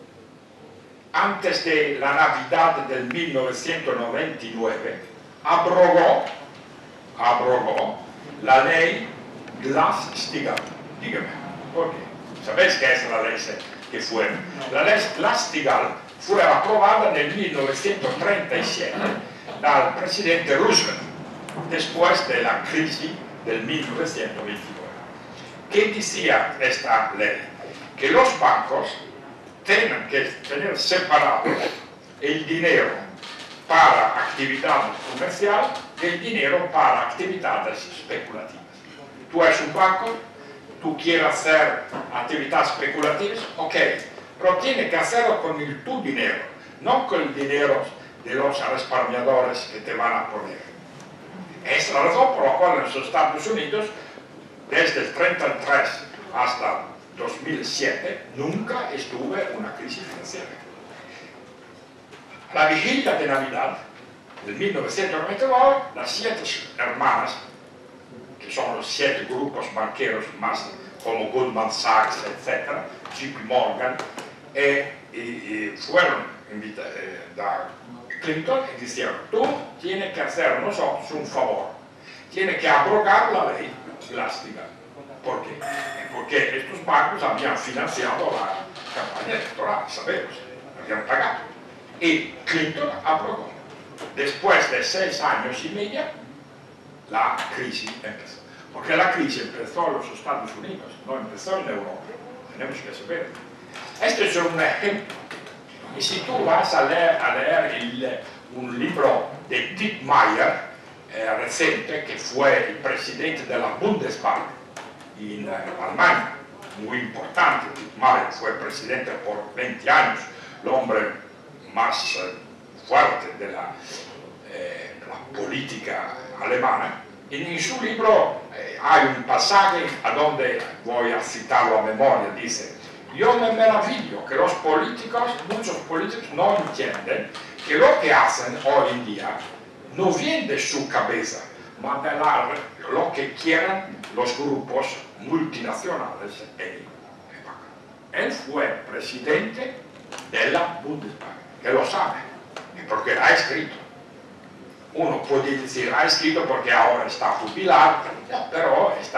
antes de la Navidad del mil novecientos noventa y nueve, abrogó, abrogó la ley Glass-Steagall? Dígame, ¿por qué? ¿Sabéis qué es la ley que fue? La ley Glass-Steagall fue aprobada en el mil novecientos treinta y siete al presidente Roosevelt, después de la crisis del mil novecientos veintinueve. ¿Qué decía esta ley? Que los bancos tienen que tener separado el dinero para actividades comerciales y el dinero para actividades especulativas. Tú eres un banco, tú quieres hacer actividades especulativas, ok, pero tienes que hacerlo con el, tu dinero, no con el dinero de los respalmadores que te van a poner. Es la razón por la cual en los Estados Unidos, desde el treinta y tres hasta dos mil siete, nunca estuve en una crisis financiera. La vigilia de Navidad del mil novecientos noventa y nueve, las siete hermanas, que son los siete grupos banqueros más como Goldman Sachs, etcétera, J P Morgan, eh, y, y fueron invitadas eh, a Clinton y dijeron: tú tienes que hacer nosotros un favor, tienes que abrogar la ley Glass-Steagall. ¿Por qué? Porque estos bancos habían financiado la campaña electoral, sabemos, habían pagado. Y Clinton aprobó. Después de seis años y medio, la crisis empezó. Porque la crisis empezó en los Estados Unidos, no empezó en Europa. Tenemos que saber. Este es un ejemplo. Y si tú vas a leer, a leer el, un libro de Dick Mayer, eh, reciente, que fue el presidente de la Bundesbank en Alemania, muy importante. Dick Mayer fue presidente por veinte años, el hombre más eh, fuerte de la, eh, de la política alemana. Y en su libro eh, hay un pasaje a donde voy a citarlo a memoria, dice: yo me maravillo que los políticos, muchos políticos no entienden que lo que hacen hoy en día no viene de su cabeza, mas de la, lo que quieren los grupos multinacionales en Él fue presidente de la Bundesbank. que lo sabe, porque ha escrito. Uno puede decir, ha escrito porque ahora está jubilado, no, pero está,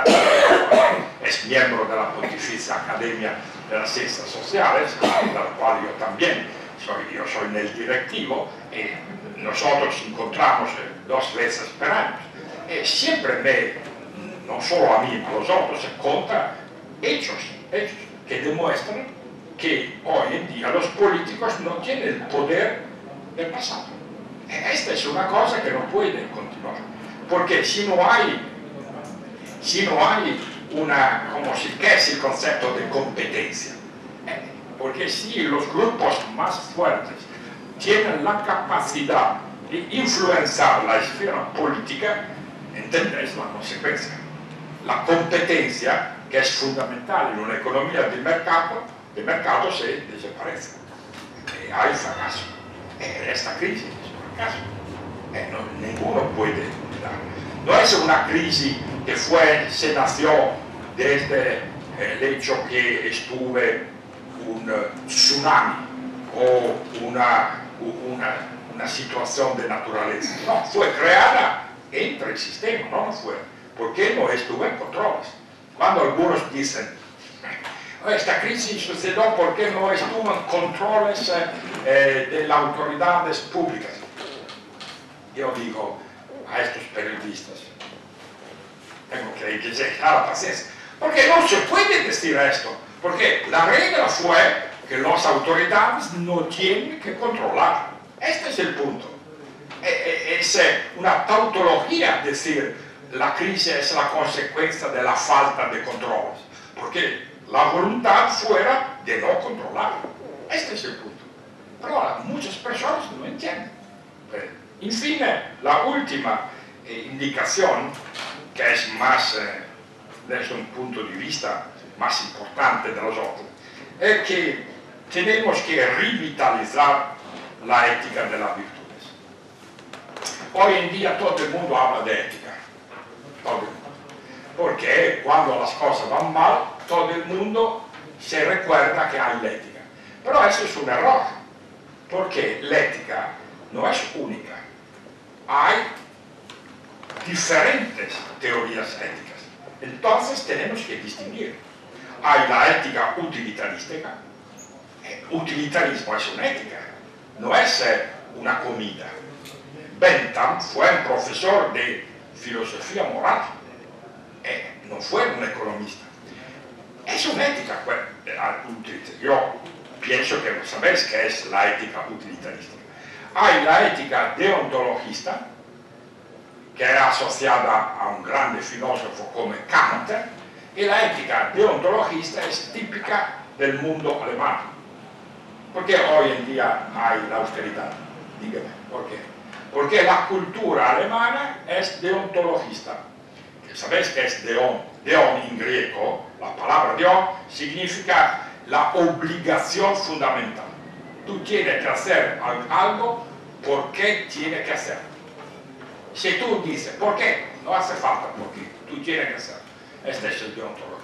es miembro de la Pontificia Academia de las Ciencias Sociales, de la cual yo también soy, yo soy en el directivo, y nosotros encontramos dos veces por año. Y siempre me, no solo a mí, a los otros, se cuentan hechos, hechos que demuestran que hoy en día los políticos no tienen el poder del pasado. Esta es una cosa que no puede continuar, porque si no hay, si no hay una, como si, ¿qué es el concepto de competencia? Porque si los grupos más fuertes tienen la capacidad de influenciar la esfera política, entendéis la consecuencia. La competencia, que es fundamental en una economía de mercado, de mercado se desaparece. Y hay fracaso. En esta crisis caso. Eh, no, ninguno puede dar. No es una crisis que fue, se nació desde el hecho que estuve un uh, tsunami o una, una, una situación de naturaleza. No, fue creada entre el sistema, no fue, porque no estuvo en controles. Cuando algunos dicen, esta crisis sucedió porque no estuvo en controles eh, eh, de las autoridades públicas. Yo digo a estos periodistas, tengo que dejar la paciencia, porque no se puede decir esto, porque la regla fue que las autoridades no tienen que controlar. Este es el punto. Es una tautología decir la crisis es la consecuencia de la falta de controles, porque la voluntad fuera de no controlar. Este es el punto. Pero ahora, muchas personas no entienden. Infine, la última eh, indicación, que es más, eh, desde un punto de vista más importante de los otros, es que tenemos que revitalizar la ética de las virtudes. Hoy en día todo el mundo habla de ética, todo el mundo, porque cuando las cosas van mal, todo el mundo se recuerda que hay la ética. Pero eso es un error, porque la ética no es única. Hay diferentes teorías éticas. Entonces tenemos que distinguir. Hay la ética utilitarística. El utilitarismo es una ética, no es eh, una comida. Bentham fue un profesor de filosofía moral, eh, no fue un economista. Es una ética. Pues, yo pienso que sabéis qué es la ética utilitarista. Hay la ética deontologista, que era asociada a un grande filósofo como Kant, y la ética deontologista es típica del mundo alemán. ¿Por qué hoy en día hay la austeridad? Dígame, ¿por qué? Porque la cultura alemana es deontologista. ¿Sabéis qué es deon? Deon en griego, la palabra deon, significa la obligación fundamental. Tú tienes que hacer algo porque tienes que hacer. Si tú dices, ¿por qué? No hace falta porque tú tienes que hacer. Este es el deontología.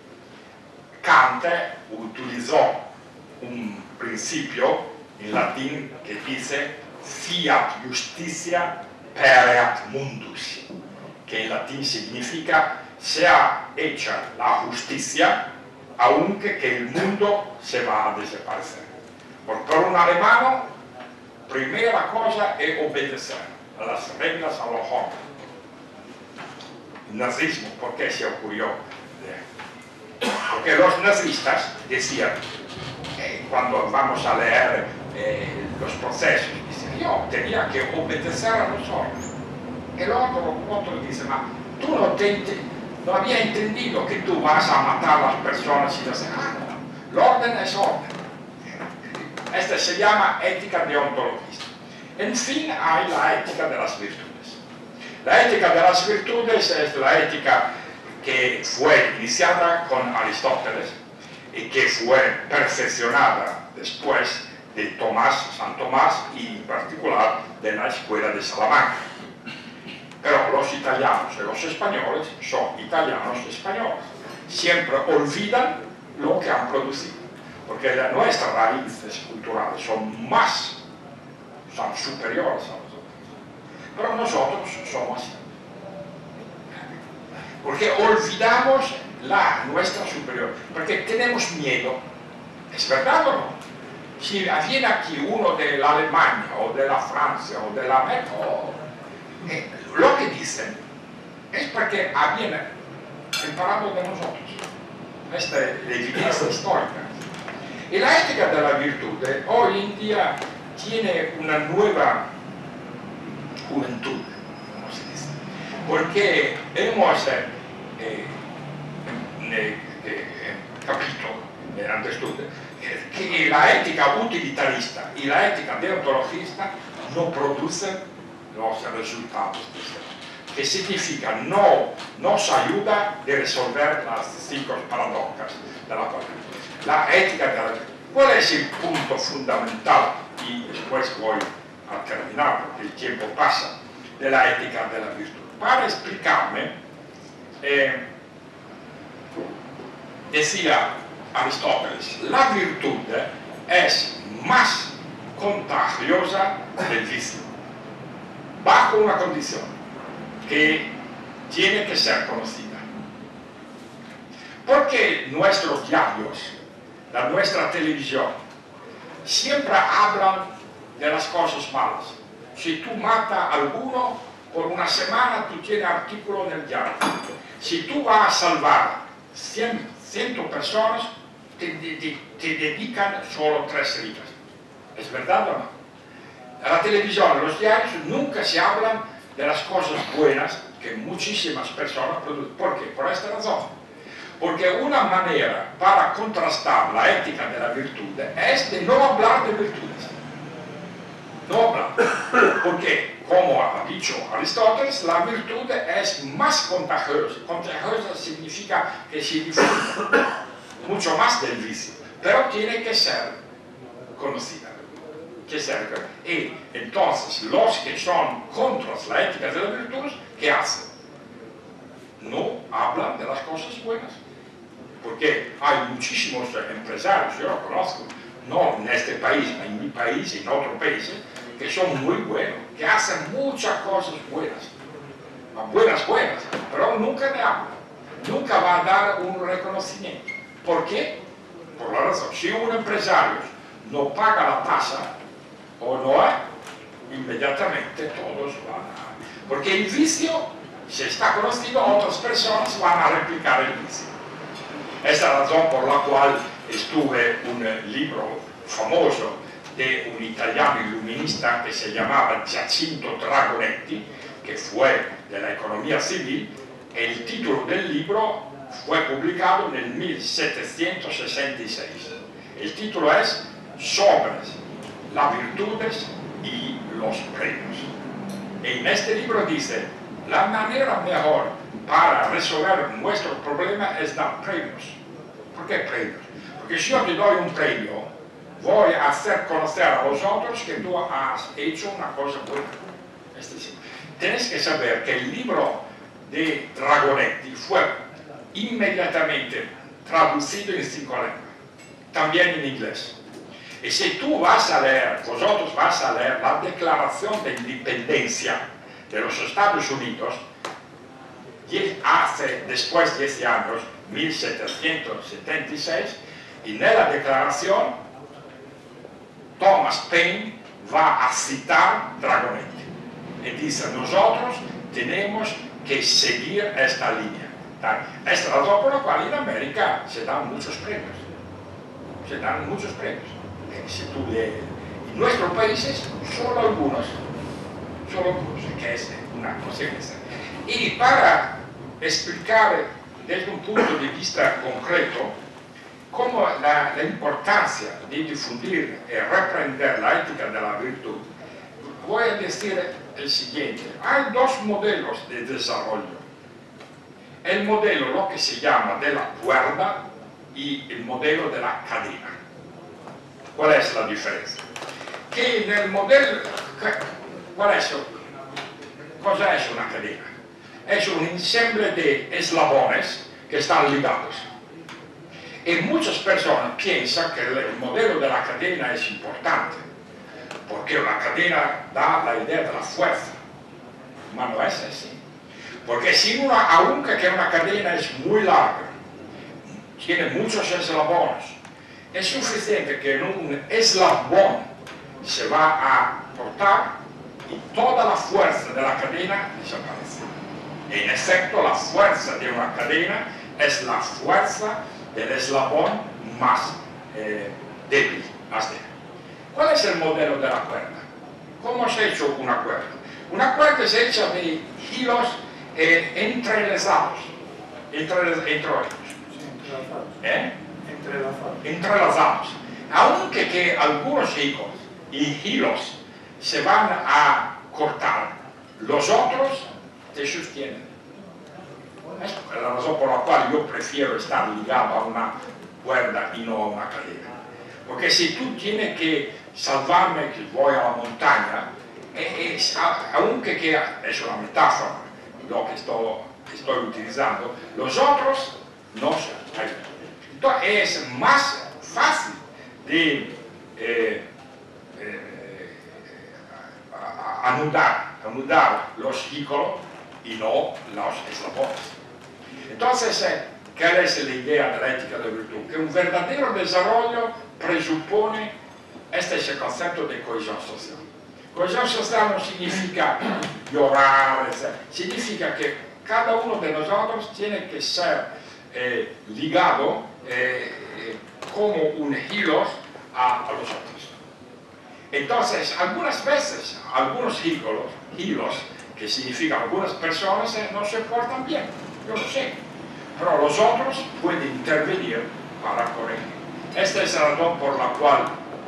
Kant utilizó un principio en latín que dice fiat justitia pereat mundus, que en latín significa sea hecha la justicia aunque que el mundo se va a desaparecer. Por un alemán, primera cosa es obedecer a las reglas a los hombres. El nazismo, ¿por qué se ocurrió? Porque los nazistas decían, eh, cuando vamos a leer eh, los procesos, dicen, yo tenía que obedecer a los hombres. El otro, otro dice, ma tú no, te, no había entendido que tú vas a matar a las personas y decir, ah, no, el orden es orden. Esta se llama ética deontologista. En fin, hay la ética de las virtudes. La ética de las virtudes es la ética que fue iniciada con Aristóteles y que fue perfeccionada después de Tomás, San Tomás y en particular de la escuela de Salamanca. Pero los italianos y los españoles son italianos y españoles. Siempre olvidan lo que han producido. Porque nuestras raíces culturales son más son superiores a nosotros. Pero nosotros somos así. Porque olvidamos la nuestra superior, porque tenemos miedo. ¿Es verdad o no? Si viene aquí uno de la Alemania o de la Francia o de la América, oh, eh, lo que dicen es porque habían imparado de nosotros. Esta es la evidencia histórica. Y la ética de la virtud eh, hoy en día tiene una nueva juventud, como se dice, porque hemos eh, eh, eh, eh, capito eh, antes tutto, eh, que la ética utilitarista y la ética deontologista no producen los resultados de este, que significa no nos ayuda a resolver las cinco paradojas de la cosa. La ética de la... ¿Cuál es el punto fundamental? Y después voy a terminar porque el tiempo pasa, de la ética de la virtud. Para explicarme, eh, decía Aristóteles, la virtud es más contagiosa del vicio, bajo una condición, que tiene que ser conocida. Porque nuestros diarios, la nuestra televisión, siempre hablan de las cosas malas. Si tú matas a alguno, por una semana tú tienes artículo en el diario. Si tú vas a salvar cien, cien personas, te, te, te dedican solo tres días. ¿Es verdad o no? La televisión, los diarios nunca se hablan de las cosas buenas que muchísimas personas producen. ¿Por qué? Por esta razón. Porque una manera para contrastar la ética de la virtud es de no hablar de virtudes. No hablar. Porque, como ha dicho Aristóteles, la virtud es más contagiosa. Contagiosa significa que se difunde mucho más del vicio, pero tiene que ser conocida. Que ser, y entonces los que son contra la ética de la virtud, ¿qué hacen? No hablan de las cosas buenas. Porque hay muchísimos empresarios, yo lo conozco, no en este país, en mi país y en otros países, que son muy buenos, que hacen muchas cosas buenas, buenas, buenas, pero nunca le hablan, nunca va a dar un reconocimiento. ¿Por qué? Por la razón, si un empresario no paga la tasa, o no hay, inmediatamente todos van a... Porque el vicio, si está conocido, otras personas van a replicar el vicio. Esta es la razón por la cual estuve un libro famoso de un italiano iluminista que se llamaba Giacinto Dragonetti, que fue de la economía civil. El título del libro fue publicado en el mil setecientos sesenta y seis. El título es Sobre las virtudes y los premios. En este libro dice, la manera mejor para resolver nuestro problema es dar premios. ¿Por qué premios? Porque si yo te doy un premio, voy a hacer conocer a los otros que tú has hecho una cosa buena. Es decir, tienes que saber que el libro de Dragonetti fue inmediatamente traducido en cinco lenguas, también en inglés. Y si tú vas a leer, vosotros vas a leer la Declaración de Independencia de los Estados Unidos, hace después de diez años, mil setecientos setenta y seis, y en la declaración Thomas Paine va a citar Dragonetti y dice, nosotros tenemos que seguir esta línea. Esta es la razón por la cual en América se dan muchos premios, se dan muchos premios. Si tú lees, en nuestros países solo algunos, solo algunos, que es una consecuencia. Y para explicar desde un punto de vista concreto cómo la, la importancia de difundir y reprender la ética de la virtud, voy a decir el siguiente. Hay dos modelos de desarrollo. El modelo, lo que se llama de la cuerda, y el modelo de la cadena. ¿Cuál es la diferencia? Que en el modelo, ¿cuál es? ¿Cosa es una cadena? Es un ensemble de eslabones que están ligados. Y muchas personas piensan que el modelo de la cadena es importante. ¿Por porque la cadena da la idea de la fuerza, pero no es así. Porque si una, aunque que una cadena es muy larga, tiene muchos eslabones, es suficiente que en un eslabón se va a cortar y toda la fuerza de la cadena desaparece. En efecto, la fuerza de una cadena es la fuerza del eslabón más eh, débil, más débil. ¿Cuál es el modelo de la cuerda? ¿Cómo se ha hecho una cuerda? Una cuerda es hecha de hilos eh, entrelazados, entre, entre ellos. ¿Eh? Entrelazados. Entrelazados. Aunque que algunos hilos y hilos se van a cortar, los otros te sostienen. Es la razón por la cual yo prefiero estar ligado a una cuerda y no a una cadena. Porque si tú tienes que salvarme que voy a la montaña, es, aunque que es una metáfora lo que estoy, estoy utilizando, los otros no se ayudan. Entonces es más fácil de eh, eh, anudar, anudar los hícolos y no los eslabones. Entonces, eh, ¿qué es la idea de la ética de virtud? Que un verdadero desarrollo presupone, este es el concepto de cohesión social. Cohesión social no significa llorar, etcétera. Significa que cada uno de nosotros tiene que ser eh, ligado eh, eh, como un hilo a, a los otros. Entonces, algunas veces, algunos hilos, hilos que significan algunas personas, eh, no se portan bien, yo lo sé, pero los otros pueden intervenir para corregir. Esta es la razón por la cual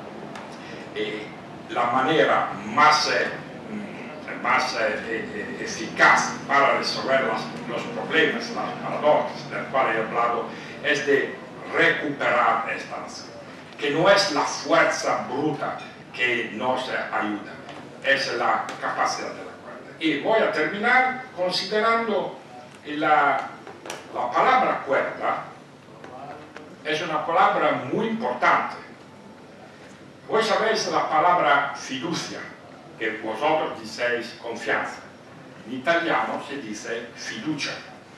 eh, la manera más, eh, más eh, eh, eficaz para resolver las, los problemas, las paradojas del cual he hablado, es de recuperar esta nación, que no es la fuerza bruta que nos ayuda, es la capacidad de la cuerda. Y voy a terminar considerando la, la palabra cuerda es una palabra muy importante. Vos sabéis la palabra fiducia, que vosotros diceis confianza. En italiano se dice fiducia.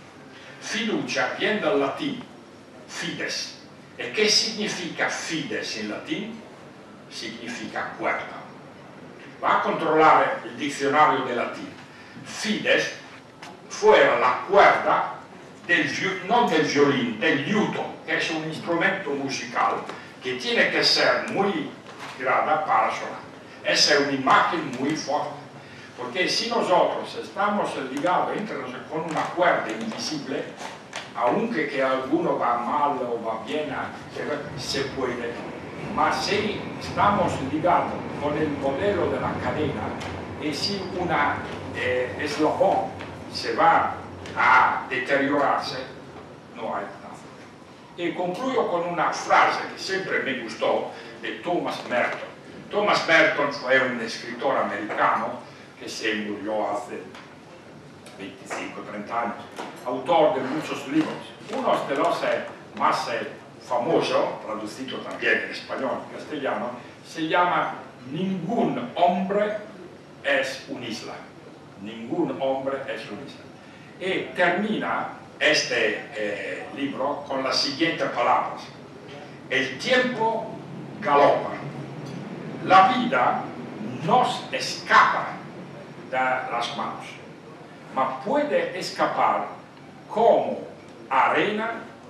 Fiducia viene del latín, fides. ¿Y qué significa fides en latín? Significa cuerda. Va a controlar el diccionario de latín. Fides fuera la cuerda del, no del violín, del liuto, que es un instrumento musical que tiene que ser muy grande para sonar. Esa es una imagen muy fuerte, porque si nosotros estamos ligados entre nosotros con una cuerda invisible, aunque que alguno va mal o va bien, se puede, mas si estamos ligados con el modelo de la cadena y si una eh, eslabón se va a deteriorarse, no hay nada. Y concluyo con una frase que siempre me gustó de Thomas Merton. Thomas Merton fue un escritor americano que se murió hace veinticinco a treinta años, autor de muchos libros. Uno de los eh, más eh, famosos, traducido también en español y castellano, se llama Ningún hombre es una isla. Ningún hombre es una isla. Y termina este eh, libro con las siguientes palabras: el tiempo galopa, la vida nos escapa de las manos, mas puede escapar como arena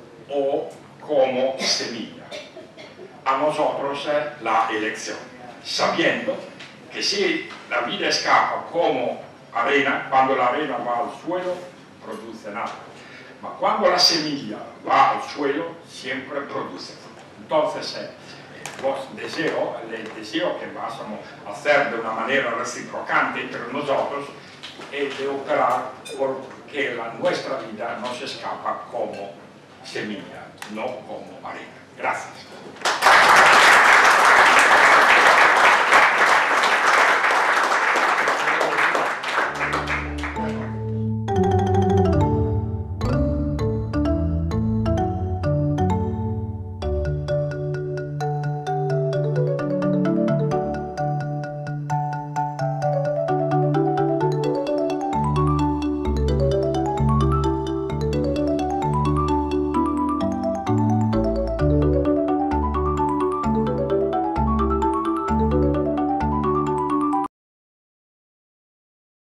o como semilla. A nosotros eh, la elección, sabiendo que si la vida escapa como arena, cuando la arena va al suelo, produce nada. Pero cuando la semilla va al suelo, siempre produce. Entonces, eh, vos deseo, les deseo que vamos a hacer de una manera reciprocante entre nosotros y de operar porque la, nuestra vida no se escapa como semilla, no como arena. Gracias.